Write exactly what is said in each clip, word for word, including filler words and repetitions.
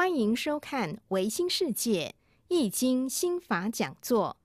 欢迎收看《维新世界易经心法讲座》。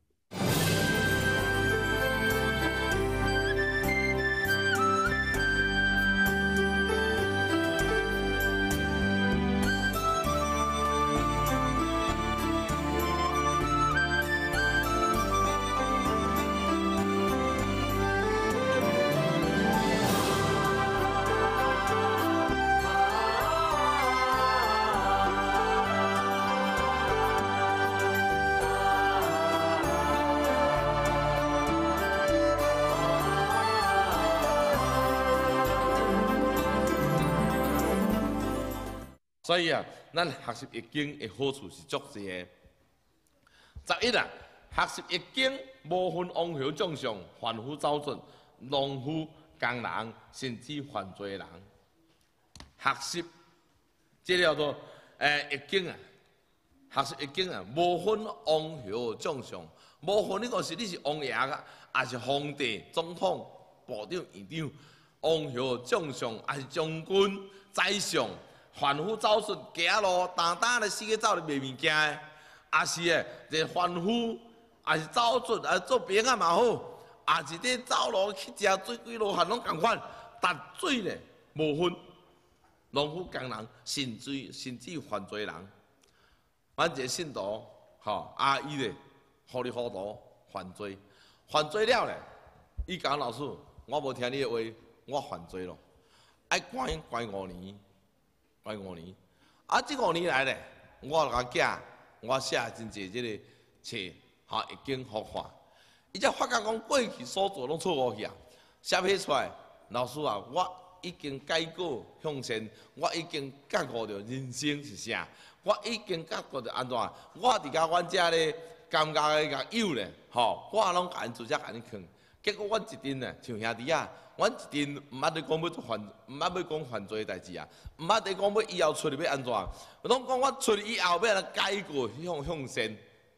所以啊，咱学习易经的好处是足多的。十一啊，学习易经无分王侯将相、凡夫走卒、农夫、工人，甚至犯罪人。学习这叫做诶易经啊，学习易经啊，无分王侯将相，无分你讲是你是王爷啊，还是皇帝、总统、部长、院长，王侯将相，还是将军、宰相。凡夫走卒，行路单单咧四个走咧卖物件的，也是诶，这凡夫，也是走卒，啊做兵啊嘛好，也是咧走路去食水几路汉拢共款，达水咧无分，农夫工人，甚至甚至犯罪人，阮一个信徒，吼啊伊咧糊里糊涂犯罪，犯罪了咧，伊讲老师，我无听你诶话，我犯罪咯，爱关关五年。关五年，啊！这五年来咧，我甲囝，我写真侪即个册，哈，已经好看。伊才发觉讲过去所做拢错误去啊，写批出来。老师啊，我已经改过向善，我已经觉悟着人生是啥，我已经觉悟着安怎。我伫甲阮遮咧，感觉诶甲友咧，吼，我拢甲因自只甲因劝。结果阮一阵咧，像兄弟啊。阮一定毋捌咧讲要做犯，毋捌要讲犯罪诶代志啊，毋捌咧讲要以后出去要安怎，拢讲我出去以后要安怎改过向向善。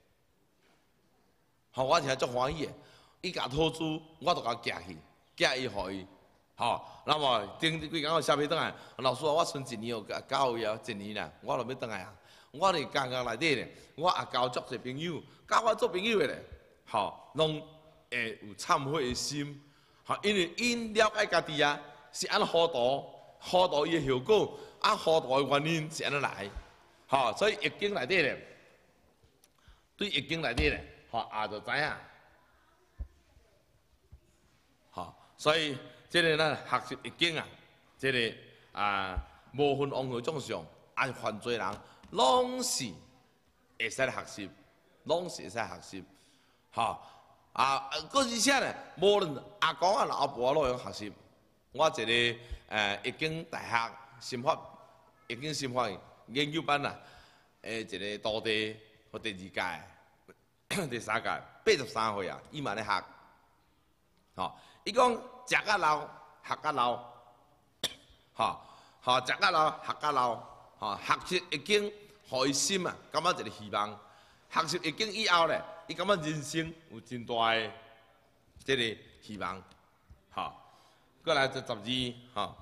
吼，我听足欢喜诶，伊甲讨资，我就甲寄去，寄伊互伊，吼，那么顶几工我写批转来，老师啊，我剩一年哦，到后一年啦，我就要转来啊。我伫工工内底咧，我也交足侪朋友，交我做朋友诶咧，吼，拢会有忏悔诶心。好，因为因了解家己啊，是安糊涂，糊涂伊的效果，啊糊涂的原因是安怎来，好，所以易经内底咧，对易经内底咧，吼也就知影，好，所以这个咱学习易经啊，这个啊无分王侯将相，啊犯罪人，拢是会使学习，拢是会使学习，好。啊，搁而且咧，无论阿公啊、老婆都用学习。我一个诶易经大学心法易经心法研究班啊，诶一个徒弟和第二届、第三届八十三岁啊，伊嘛咧学。吼，伊讲食甲老，学甲老，吼吼食甲老，学甲老，吼学习易经，互伊心啊，感觉一个希望。学习易经以后咧。伊感觉人生有真大诶，即个希望，吼。过来就十二，吼。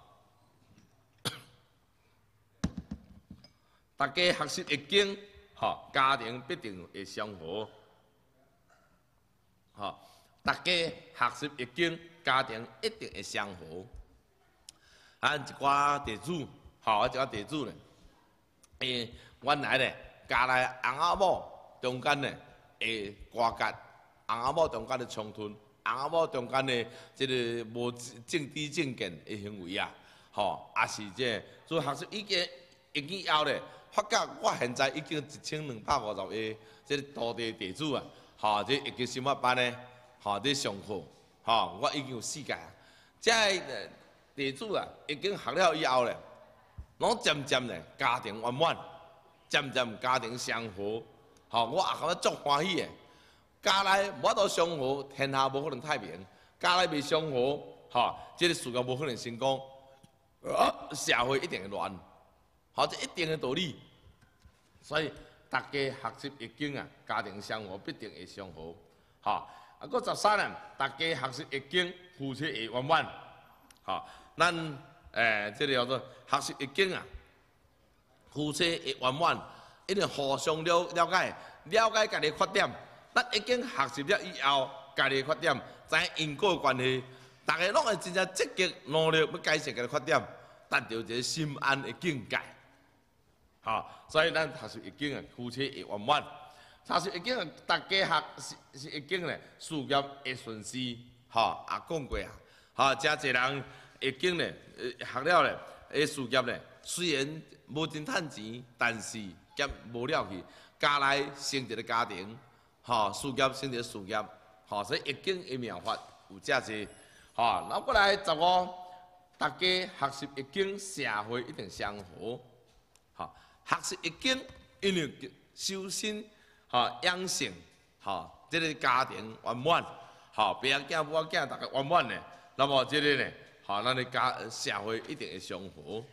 大家学习易经，吼，家庭必定会祥和，吼。大家学习易经，家庭一定会祥和。啊，一寡地主，吼，一寡地主咧，诶，原来咧，家内翁仔某中间咧。诶，瓜葛，翁仔某中间的冲突，翁仔某中间的即个无正知正见的行为啊，吼，也是这做学习已经已经以后咧，发觉我现在已经一千两百五十个即个土地地主啊，吼，即易经心法班咧，吼，伫上课，吼，我已经有四届，即个地主啊，已经学了以后咧，拢渐渐咧家庭圆满，渐渐家庭祥和。吼，我也感觉足欢喜诶！家内无法度祥和，天下无可能太平；家内未祥和，吼，即个事业无可能成功，社会一定会乱。吼，这一定的道理。所以大家学习易经啊，家庭祥和必定会祥和。吼，啊，搁十三啊，大家学习易经，夫妻会圆满。吼，咱诶，即个叫做学习易经啊， 夫妻会圆满，一定互相了了解，了解家己的缺点。咱已经学习了以后，家己的缺点，知影因果关系，大家拢会真正积极努力要改善家己缺点，达到一个心安的境界。吼，所以咱学习易经啊，夫妻会圆满。学习易经啊，大家学是是易经咧，事业会顺遂。吼，也讲过啊，吼，真侪人易经咧，学了咧，诶，事业咧，虽然无真趁钱，但是兼无了去，家内成一个家庭，吼，事业成一个事业，吼，所以易经的妙法有这些，吼，然后过来十五，大家学习易经，社会一定祥和，吼，学习易经，因为修身，吼，养性，吼，这个家庭圆满，吼，爸仔母仔大家圆满咧，那么这个呢，吼，咱的家社会一定会祥和。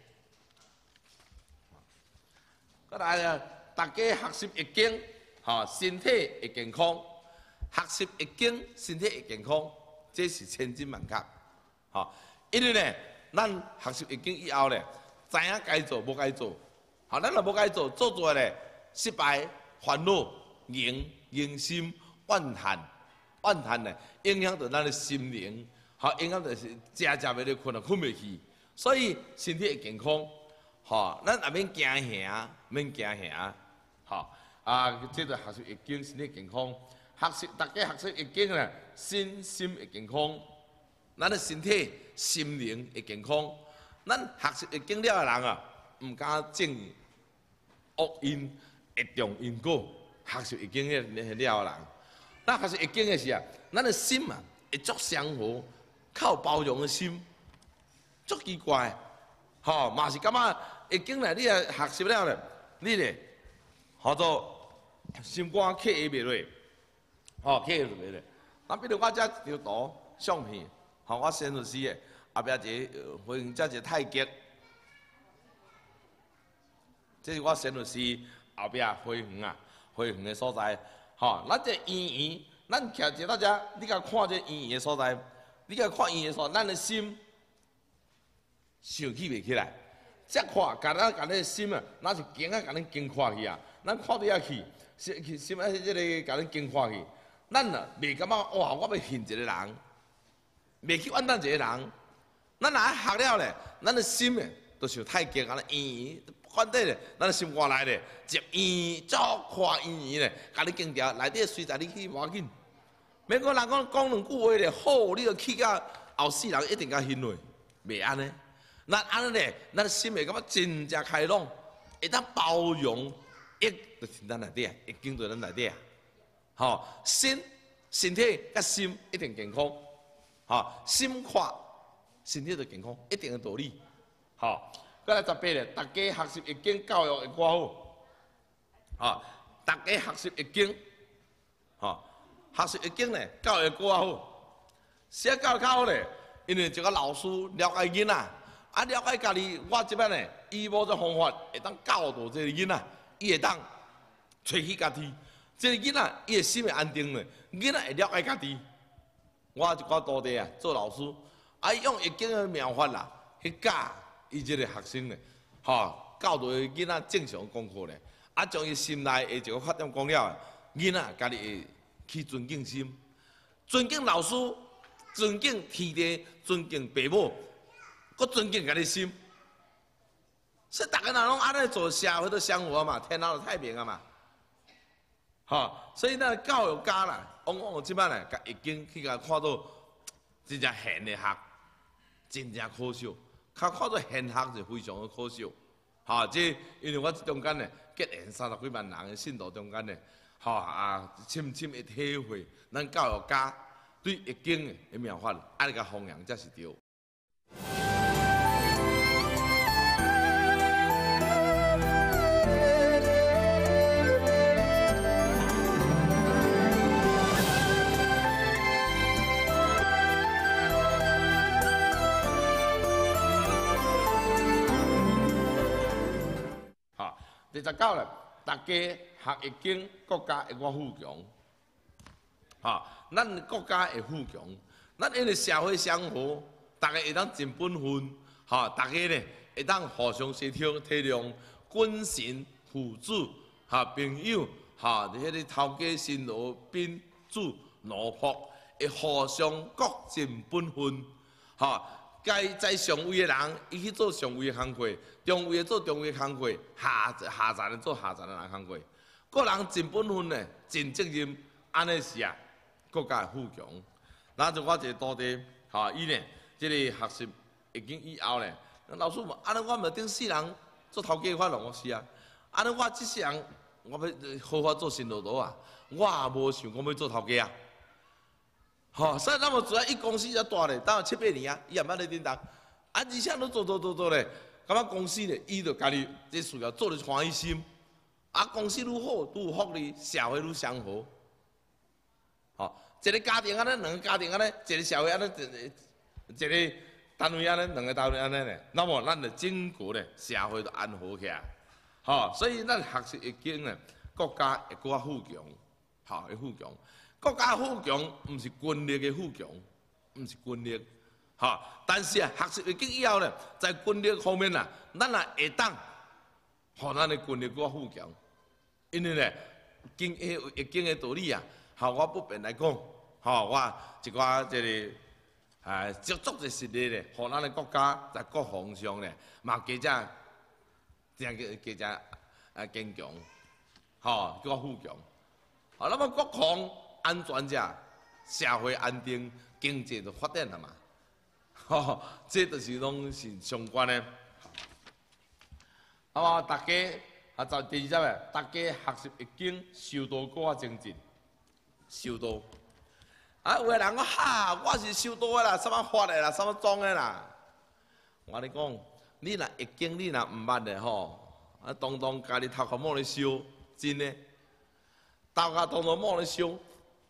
再来啊，大家学习易经，吼，身体会健康。学习易经，身体会健康，这是千真万确。吼，因为呢，咱学习易经以后呢，知影该做无该做。吼，咱若无该做，做做咧失败、烦恼、迎迎心、怨叹、怨叹呢，影响到咱的心灵，吼，影响到是食食袂了困啊，困袂去。所以身体会健康。吼，咱也免惊吓，免惊吓，吼啊！即个学习易经，身体健康；学习大家学习易经咧，身心会健康，咱的身体、心灵会健康。咱学习易经了的人啊，毋敢种恶因，会种因果。学习易经了了的人，咱学习易经的时啊，咱的心啊会足祥和，较有包容的心，足奇怪。吼，嘛是感觉易经咧，你啊学习了咧，你咧，叫做心肝刻下袂落，吼，刻下袂落。那比如我遮一张图相片，吼，我先律师的，后壁一个回应，遮一个太极，这是我先律师后壁回园啊，回园的所在，吼，咱这圆圆，咱徛一到遮，你甲看这圆圆的所在，你甲看圆圆的所在，咱的心。想起袂起来，遮看，甲咱甲咱心啊，若是经啊，甲咱经看去啊，咱看对遐去，心心啊，即个甲咱经看去，咱啊袂感觉哇，我要恨一个人，袂去怨叹一个人，咱若学了咧，咱的心诶，都像太极安尼圆，反底咧，咱的心肝内咧，一圆足看圆圆咧，甲你经调，内底随在你去无要紧，免讲人讲讲两句话咧，好，你著去到后世人一定甲欣慰，袂安尼。咱安尼咧，咱心会感觉真正开朗，会当包容，易就是咱内底啊，易经在咱内底啊。吼，身身体甲心一定健康，吼，心快，身体就健康，一定的道理。吼，再来十八咧，大家学习易经教育会较好，吼，大家学习易经，吼，学习易经咧，教育会较好。啥教育较好咧？因为一个老师了解囡仔。啊，了解家己，我即摆呢，伊无这方法会当教导这个囡仔，伊会当找起家己。这个囡仔伊的心会安定咧，囡仔会了解家己。我一寡徒弟啊，做老师，啊，用易经的妙法啦，去教伊即个学生咧，吼，教导囡仔正常功课咧，啊，将伊心内的一个缺点讲了，囡仔家己会去尊敬心，尊敬老师，尊敬天地，尊敬父母。搁尊敬家己心，所以大家若拢安尼做，社会都祥和嘛，天下就太平啊嘛。吼，所以咱教育家啦，往往即摆咧，甲易经去甲看到真正现的学，真正可笑。较看到现学就非常的可笑。吼，即因为我即中间咧，结连三十几万人的信徒中间咧，吼啊，深深的体会，咱教育家对易经的妙法，安尼甲弘扬才是对。第十九咧，大家学易经，国家会较富强。吼，咱国家会富强，咱因为社会祥和，大家会当尽本分，吼，大家咧会当互相协调体谅， 君臣父子哈朋友哈，迄个头家新罗宾主奴仆会互相各尽本分哈。该在上位的人，伊去做上位的工课；中位的做中位的工课；下下层的做下层的人工课。个人尽本分呢，尽责任，安尼是啊，国家会富强。那就我一个徒弟，哈，伊呢，即个学习已经以后呢，老师问，安尼我毋顶世人做头家法咯？我是啊，安尼我即世人，我要好好做新老道啊，我也无想讲要做头家啊。吼、哦，所以咱们主要一公司才大咧，当七八年啊，伊也毋捌咧叮当，啊，而且都做做做做咧，感觉公司咧，伊就家己这事业做得欢喜心，啊，公司愈好，愈有福利，社会愈祥和。吼、哦，一个家庭安尼，两个家庭安尼，一个社会安尼，一个一个单位安尼，两个单位安尼咧，那么咱就整个咧社会就安和起来。吼、哦，所以咱学习易经咧，国家会搁较富强，吼、会富强。国家富强，毋是军力的富强，毋是军力，哈。但是啊，学习易经以后呢，在军力方面啊，咱也会当，互咱的军力搁富强。因为呢，经易经的道理啊，哈，我不便来讲，哈，我一寡即个，啊，足足的实例咧，互咱的国家在各方上咧，嘛加只，加加加啊坚强，哈，搁富强。好，那么国防安全者，社会安定，经济就发展了嘛。吼，这就是拢是相关的。啊嘛，大家啊，就第二集诶，大家学习易经，修道搁较精进，修道。啊，有个人讲哈，我是修道诶啦，什么法诶啦，什么宗诶啦。我咧讲，你若易经，你若毋捌诶吼，啊，当当家己头壳摸咧修，真诶。大家当当摸咧修，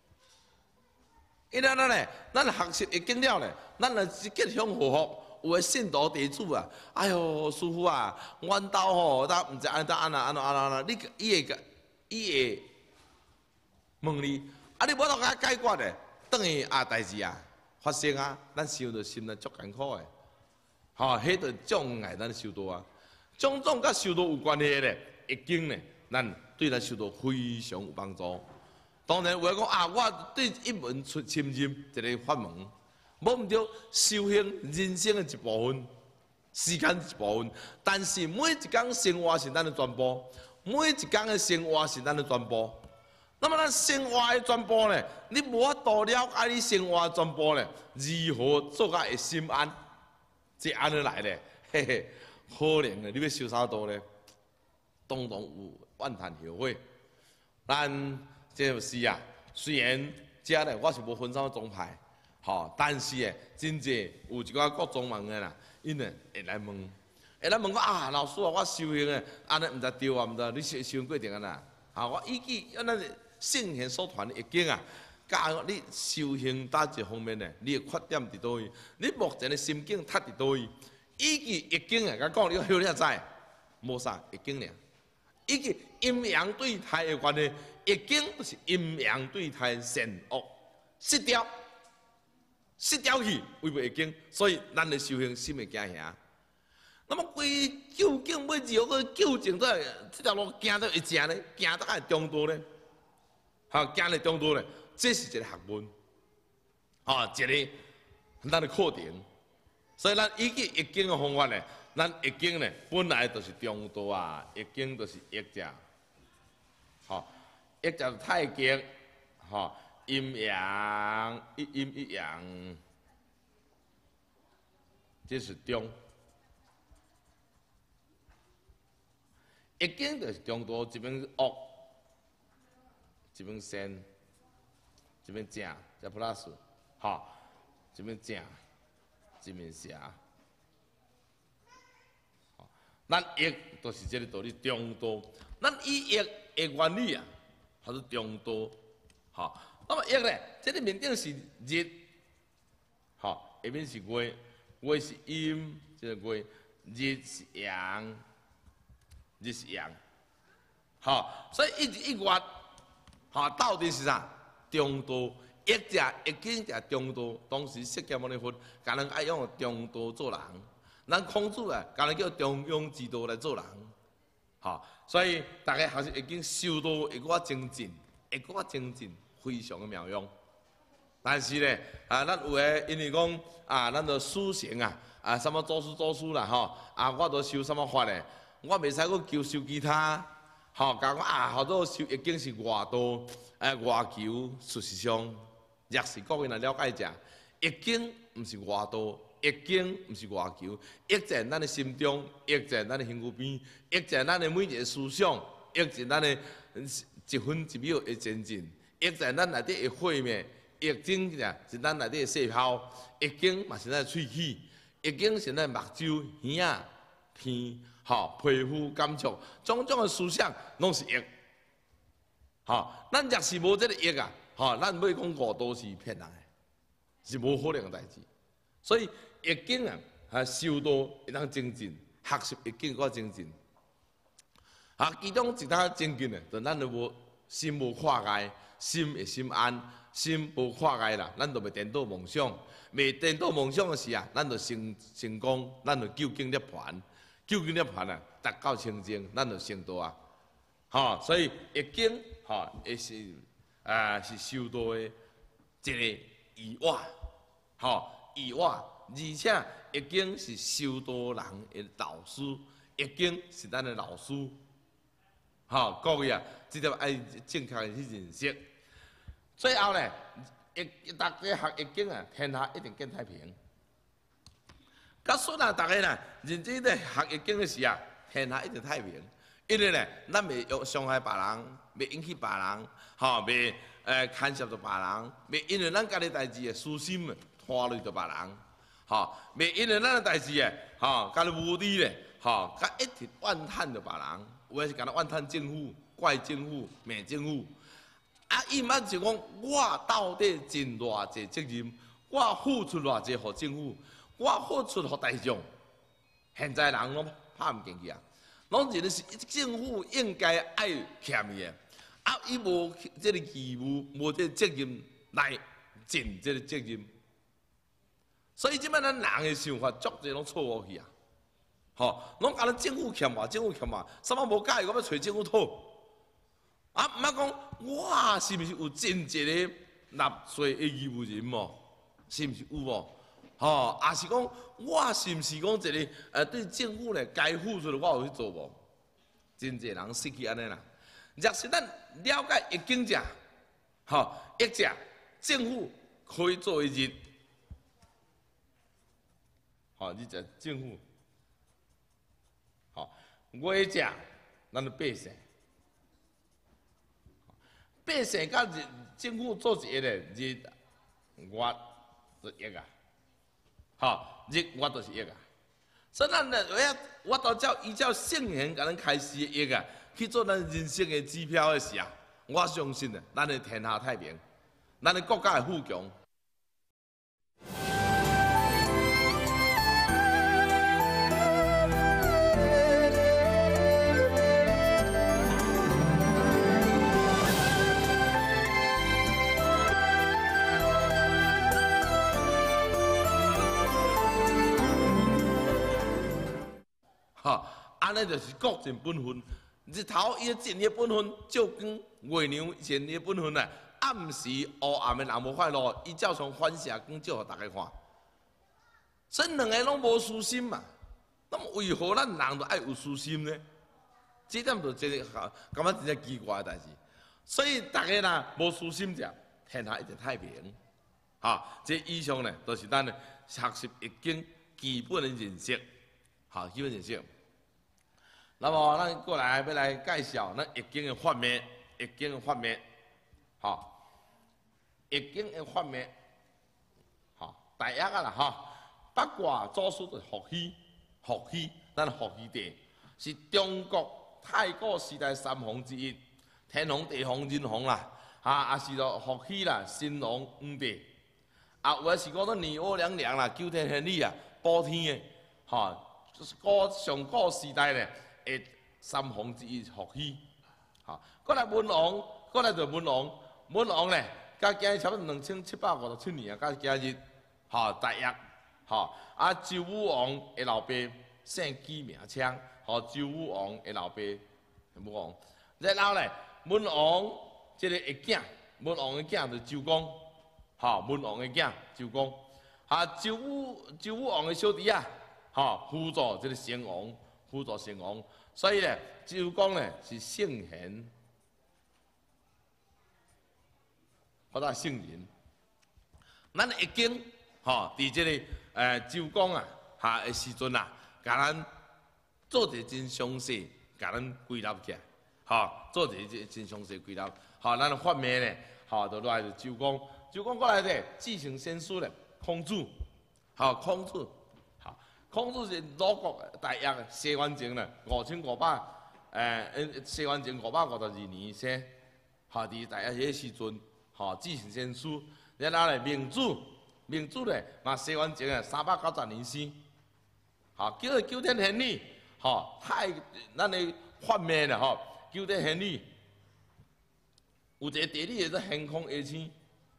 因为咱咧，咱学习易经了咧，咱来吉祥祸福。有诶信徒弟子啊，哎哟，师傅啊，阮兜吼，咱毋知安怎安那安那安那安那，你伊会个，伊会问你，啊，你无得甲解决咧，等于啊代志啊发生啊，咱想着心内足艰苦诶，吼，迄着障碍咱修道啊，种种甲修道有关系咧，易经咧，咱。对咱修道非常有帮助。当然，有人讲啊，我对一门出深入一个法门，无毋对，修行人生的一部分，时间一部分。但是每一天生活是咱的全部，每一天的生活是咱的全部。那么咱生活的全部呢？你无法度了解你生活的全部呢？如何做甲会心安？这安尼来咧，嘿嘿，可能的，你要修啥道呢？当当有。万谈后悔，咱这就是啊。虽然遮咧我是无分什么宗派，吼，但是诶，真济有一寡各宗门诶啦，因诶会来问，会来问我啊，老师啊，我修行诶，安尼毋知对啊，毋知你修修行过程安那？啊，我依据咱圣贤所传的易经啊，教你修行哪一方面呢？你诶缺点伫倒位？你目前诶心境塌伫倒位？依据易经啊，甲讲你要晓了知，无啥易经尔。伊个阴阳对待的关系，易经就是阴阳对待善恶失调，失调去违背易经，所以咱的修行心会惊吓。那么规究竟要如何纠正这这条路行到会正呢？行到会中道呢？哈，行到中道呢？这是一个学问，哈，一个咱的课程。所以咱依据易经的方法呢。咱易经呢，本来就是中道啊，易经就是易者，吼，易者太极，吼，阴阳一阴一阳，这是中。易经就是中道，一边恶，一边善，一边正，这 plus， 吼，一边正，一边邪。咱易都是这个道理，中道。咱以易的原理啊，它是中道。好，那么易咧，这个面顶是日，好，下面是月，月是阴，这个月，日是阳，日是阳。好，所以一日一月，好，到底是啥？中道。易者易经者中道，当时释迦牟尼佛，甲人爱用中道做人。咱孔子啊，甲人叫中庸之道来做人， 吼，所以大家学习易经修道会搁较精进，会搁较精进，非常的妙用。但是咧，啊，咱有诶，因为讲啊，咱着修行啊，啊，什么做事做事啦，吼，啊，我着修什么法咧，我袂使搁求修其他，吼，甲讲啊，好多修易经是外道，诶，外求，事实上，若是各位若了解者，易经毋是外道，易经毋是外求，易在咱的心中，易在咱的身躯边，易在咱的每一个思想，易在咱的一分一秒的前进，易在咱内底的慧命。易经呀是咱内底的细胞，易经嘛是咱的喙齿，易经是咱目睭、耳仔、鼻、吼皮肤感触，种种的思想拢是易。吼，咱若是无这个易啊，吼，咱要讲五道是骗人的，是无可能的代志。所以易经啊，啊修道会当精进，学习易经搁精进。啊，其中一单精进的，就咱就无心无跨界，心会心安。心无跨界啦，咱就袂颠倒梦想，袂颠倒梦想的时啊，咱就成成功，咱就究竟涅槃，究竟涅槃啊，达到清净，咱就成道啊。吼，所以易经吼也是啊是修道的一个意外，吼意外，而且易经是修道人的导师，易经是咱的老师。吼，各位啊，这条爱正确的去认识。最后咧，易大家学易经啊，天下一定更太平。假说啊，大家咧认真咧学易经的时啊，天下一定太平。因为咧，咱袂用伤害别人，袂引起别人，吼，袂诶干涉到别人，袂因为咱家己代志的私心拖累到别人，吼，袂因为咱的代志诶，吼，家己无理咧，吼，甲一直怨叹到别人，有诶是甲咱怨叹政府、怪政府、骂政府。啊，伊毋捌就讲，我到底尽偌济责任，我付出偌济互政府，我付出互大众。现在人拢拍毋进去啊，拢认为是政府应该爱欠伊的，啊，伊无这个义务，无这个责任来尽这个责任。所以即摆咱人的想法，足侪拢错误去啊，吼，拢讲咱政府欠我，政府欠我，啥物无介意，我要找政府讨。啊，毋捌讲我是毋是有真一个纳税的义务人哦？是毋是有无？吼，也是讲我是毋是讲一个呃对政府咧该付出的我有去做无？真侪人失去安尼啦。若是咱了解易经者，吼，易者政府可以做一日，吼，你者政府，吼，月者咱的百姓。百姓甲政府做一个咧，日月就一啊，吼，日月就是一啊。所以咱咧，我我都照依照圣贤甲咱开示的一啊，去做咱人生的指标的时啊，我相信啊，咱的天下太平，咱的国家会富强。吼，安尼就是各尽本分。日头伊尽伊本分，照光月亮尽伊本分啊。暗时黑暗的人无快乐，伊照常反射光照互大家看。所以两个拢无私心嘛，那么为何咱人都爱有私心呢？这点就真个感觉真正奇怪的代志。所以大家若无私心者，天下一定太平。哈，这以上呢，都、就是咱的学习易经基本的认识。好，基本认识。那么，咱过来要来介绍咱易经的法脉，易经的法脉。好，易经的法脉。好，第一个啦，哈，八卦祖师就是伏羲，伏羲，咱伏羲帝是中国太古时代三皇之一，天皇、地皇、人皇啦，啊，也是咯伏羲啦，神农皇帝，啊，有诶是讲咱年五娘娘啦，九天玄女啊，补天的，哈。就是古上古时代咧，诶，三皇之一伏羲，哈，过来文王，过来就文王，文王咧，甲今日差不多两千七百五十七年啊，甲今日，哈，大约，哈，啊，周武王的老爸姓姬名昌，吼周武王的老爸武王。然后咧，文王即个个囝，文王的囝就周公，吼文王的囝周公，啊周武周武王的小弟啊，吼辅助即个成王，辅助成王。所以咧，周公咧是圣贤，或者圣人。咱易经吼，伫即个诶周公啊下的时阵啊，甲咱做者真详细，甲咱归纳起来，吼做者真详细归纳，吼咱发明咧，吼就来就周公，周公过来咧继承先师咧，孔子，吼孔子。孔子是鲁国大约西元前咧五千五百，诶，西元前五百五十二年生，吼伫大约迄个时阵，吼继承先师，然后咧明子，明子咧嘛西元前诶三百九十年生，吼叫做九天玄女，吼太咱的发明咧吼，九天玄女，有一个地理叫做天空下星，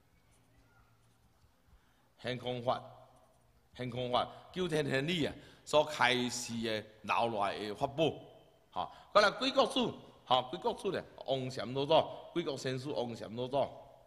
天空法。天空法九天玄女啊，所开示的留落来的法宝，吼，过来贵国主，吼，贵国主咧，王禅老祖，贵国先师王禅老祖，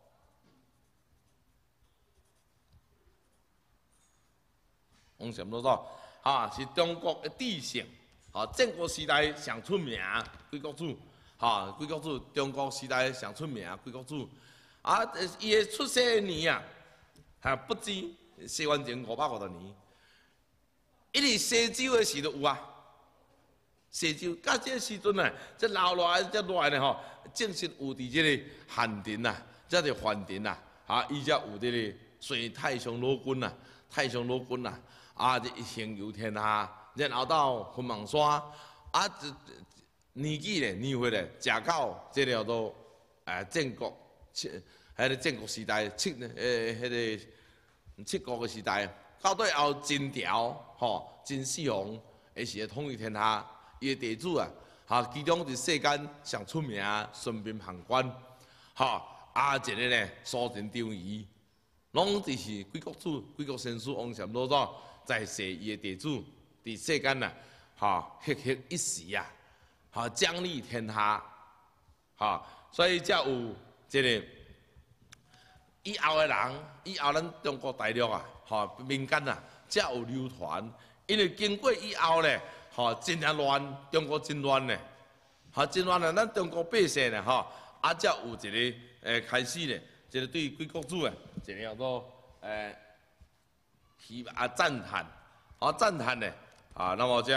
王禅老祖，哈是中国的帝圣，吼，战国时代上出名贵国主，吼，贵国主中国时代上出名贵国主，啊，伊的出世的年啊，还不止。西元前五百五十年，一直西周的时都有啊。西周到这个时阵呢，这留落来这落来呢吼，正式有伫这个汉庭啊，这个汉庭啊，啊，伊才有这个隋太上老君啊，太上老君啊，啊，这一行游天下，然后到昆仑山，啊，这年纪咧，年岁咧，食到这叫做诶战国，迄个战国时代七诶迄个。七国嘅时代，到最后晋朝吼，晋始皇也是统一天下，伊嘅地主啊，哈，其中伫世间上出名顺便行官，哈，啊一个咧苏秦张仪，拢就是贵国主、贵国先师王禅老祖在世伊嘅地主，伫世间啊，哈，赫赫一时啊，哈，掌理天下，哈，所以才有即个。以后的人，以后咱中国大陆啊，吼民间啊，才有流传。因为经过以后咧，吼真啊乱，中国真乱咧，吼真乱咧，咱中国百姓咧，吼啊才有一个诶开始咧，一个对贵国主诶，一个叫做诶希啊赞叹，啊赞叹咧，啊那么这。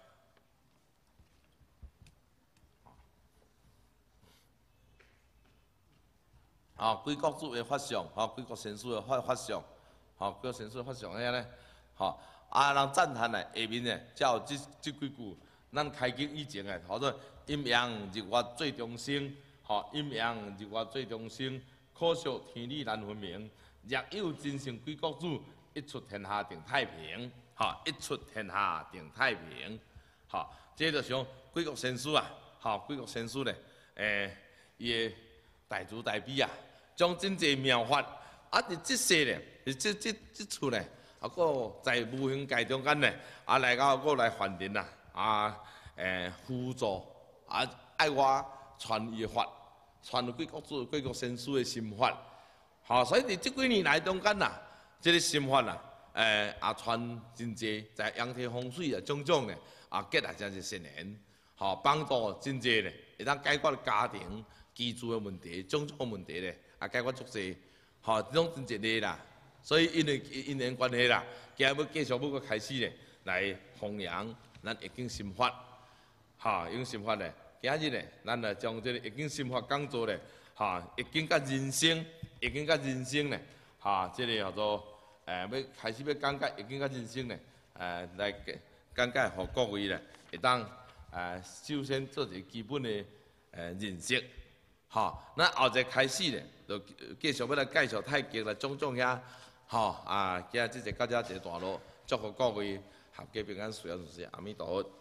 啊，贵国主的法相，吼，贵国先师的法法相，吼，贵国先师的法相遐咧，吼，啊，人赞叹咧，下面咧，才有即即几句，咱开经以前诶，叫做阴阳日月最中生，吼，阴阳日月最中生，可惜天理难分明。若有真诚贵国主，一出天下定太平，吼，一出天下定太平，吼，这就像贵国先师啊，吼，贵国先师咧，诶，伊诶大慈大悲啊。将真济妙法，啊！伫即世咧，即即即处咧，啊，个在无形界中间咧，啊，来到个来还人啦，啊，诶，辅助，啊，爱我传伊法，传贵国主、贵国先师的心法，吼，所以伫即几年来中间呐，即个心法呐，诶，也传真济，在阳天风水啊，种种咧，啊，结啊真是善缘，吼，帮助真济咧，会当解决家庭居住的问题，种种问题咧。啊，解决足济，吼，这种真一个啦，所以因为因缘关系啦，今日要继续要个开始咧，来弘扬咱易经心法，吼，易经心法咧，今日咧，咱来将这个易经心法讲做咧，吼，易经甲人生，易经甲人生咧，吼，这个叫做诶，要开始要讲解易经甲人生咧，诶，来讲解互各位咧，会当诶，首先做一个基本的诶认识。吼，咱后一开始咧，就继续要来介绍太极啦，种种遐，吼啊，今日即个到遮一个段落，祝福各位合家平安，顺顺阿弥陀佛。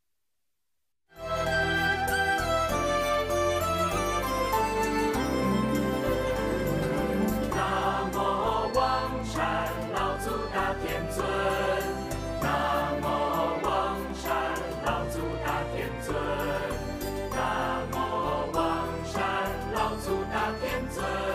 南无王禅老祖大天尊，南无王在。